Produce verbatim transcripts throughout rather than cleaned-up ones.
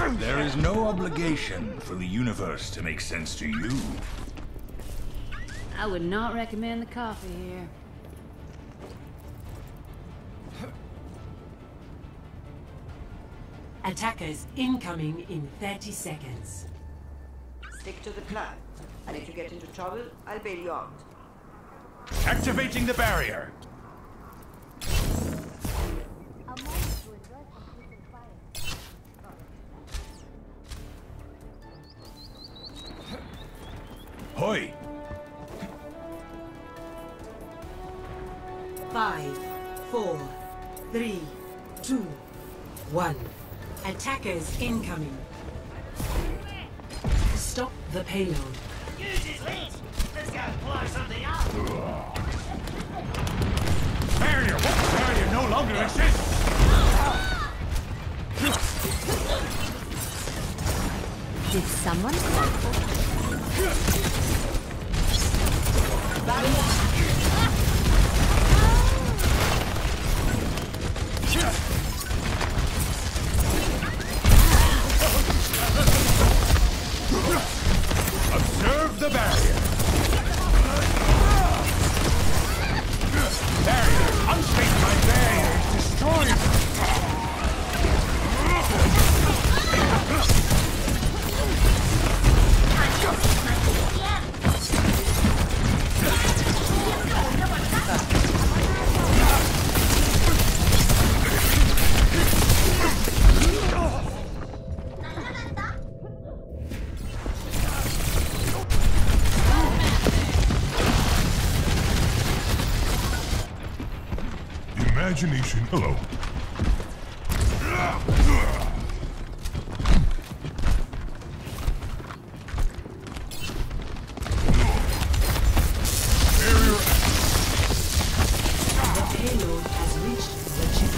There is no obligation for the universe to make sense to you. I would not recommend the coffee here. Attackers incoming in thirty seconds. Stick to the plan. And if you get into trouble, I'll bail you out. Activating the barrier. Hoi! Five, four, three, two, one. Attackers incoming. Stop the payload. Use his lead. Let's go blow something up. Barrier! What barrier no longer exists? Did someone call for Observe the barrier. Barrier! Unstate my barrier is destroyed! Imagination. Hello. The payload has reached the chip.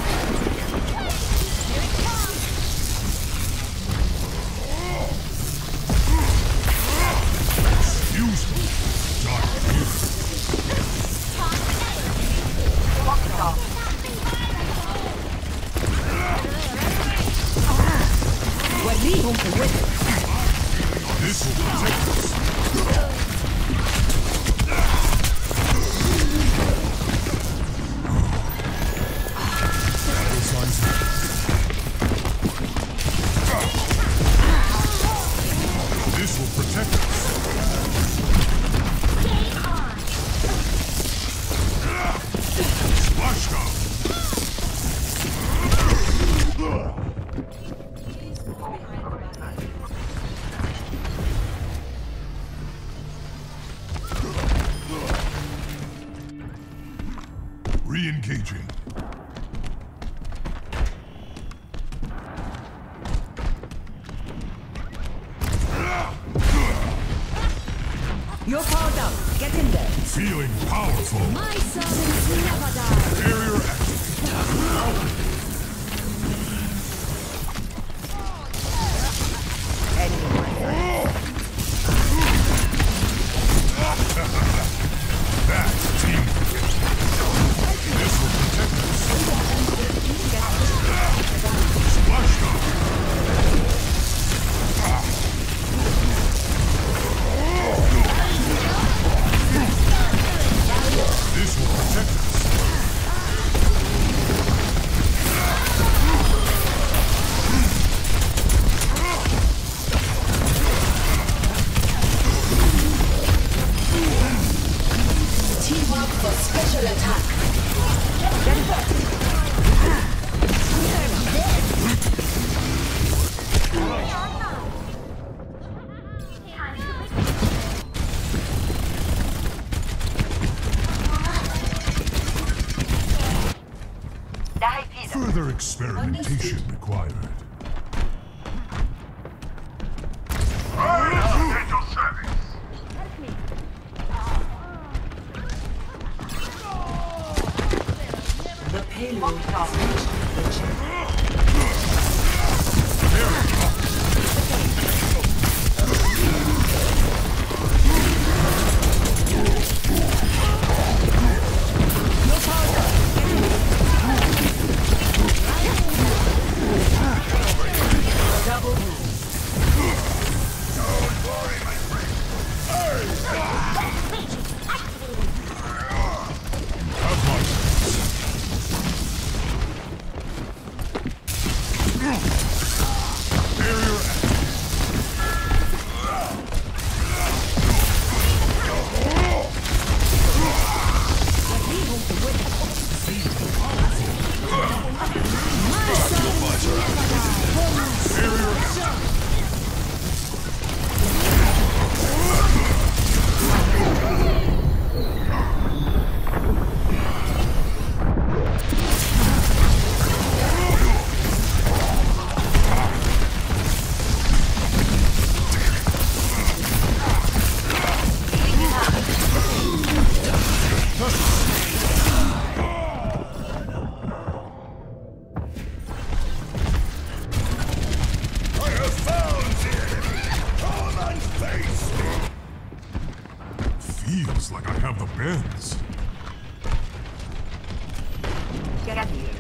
Excuse me. Dark here. This will protect us. Battle signs. This will protect us. Splashdown. Re-engaging. You're powered up. Get in there. Feeling powerful. my servants never die? Barrier activated. That's teamwork. This will protect us. Splashdown. This will protect us. Teamwork for special attack. Further experimentation required. The payload has reached the chip. Double Feels like I have the bends. Get up here.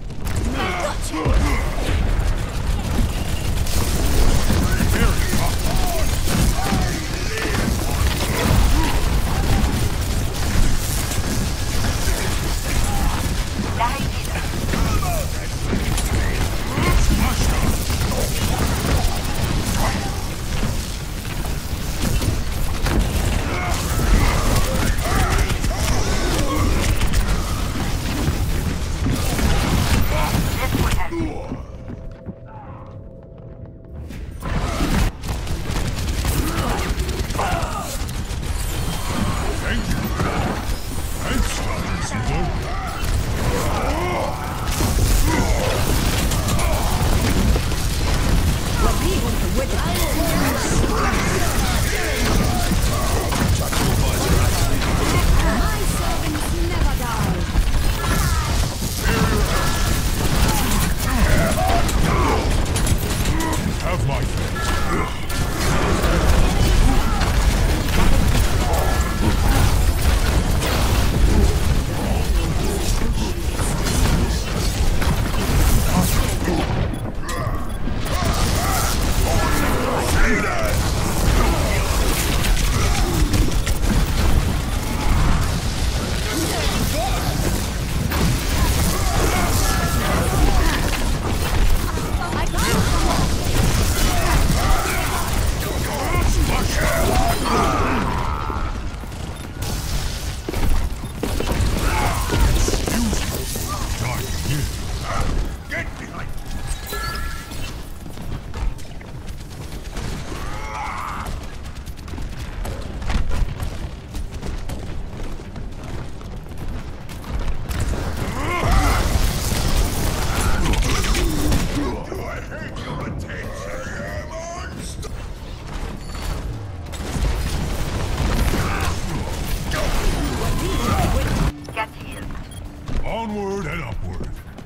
Onward and upward.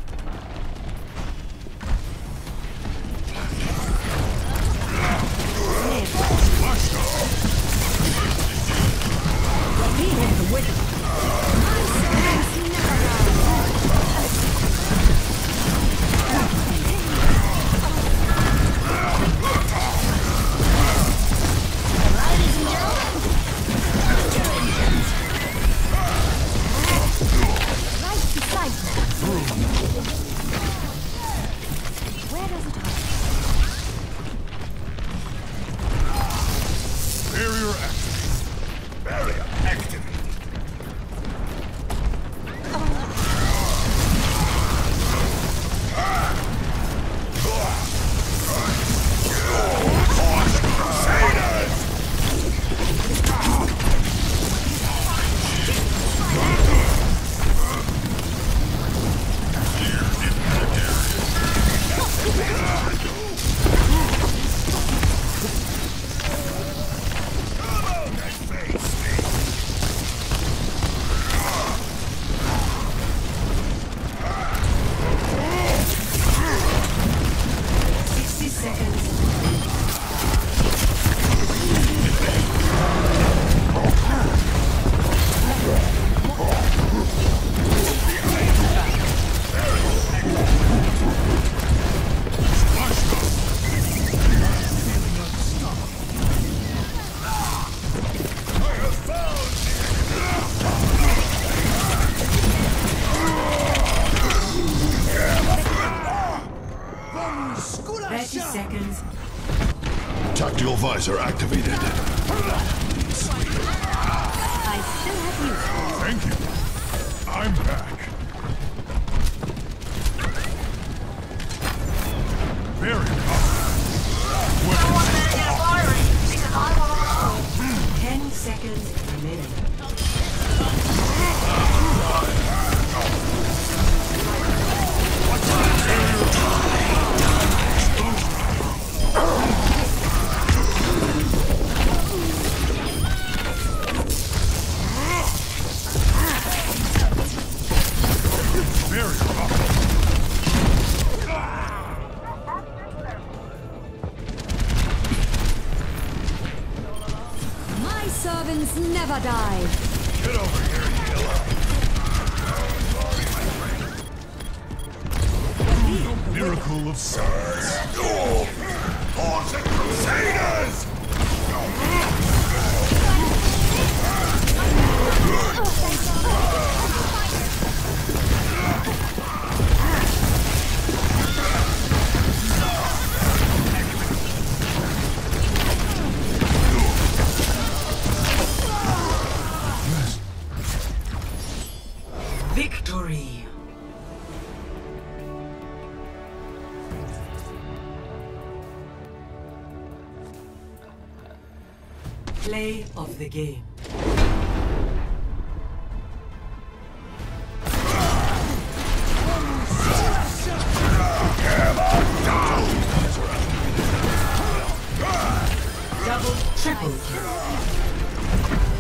Where does it hurt? Barrier activated. Barrier activated. thirty seconds. Tactical visor activated. I still have use for it. Thank you. I'm back. Very confident. Ten seconds remaining. alive. Get over here, Yella. Miracle of science. Duel! Horse and Crusaders! Victory. Play of the game. Double, triple kill.